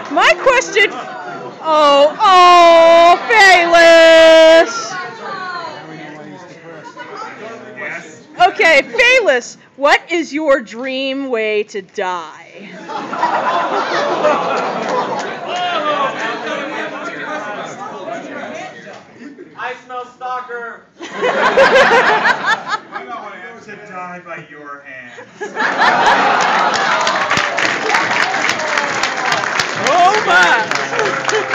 My question... Oh, Phelous! Okay, Phelous, what is your dream way to die? I smell stalker. I want to die by your hands. Oh my!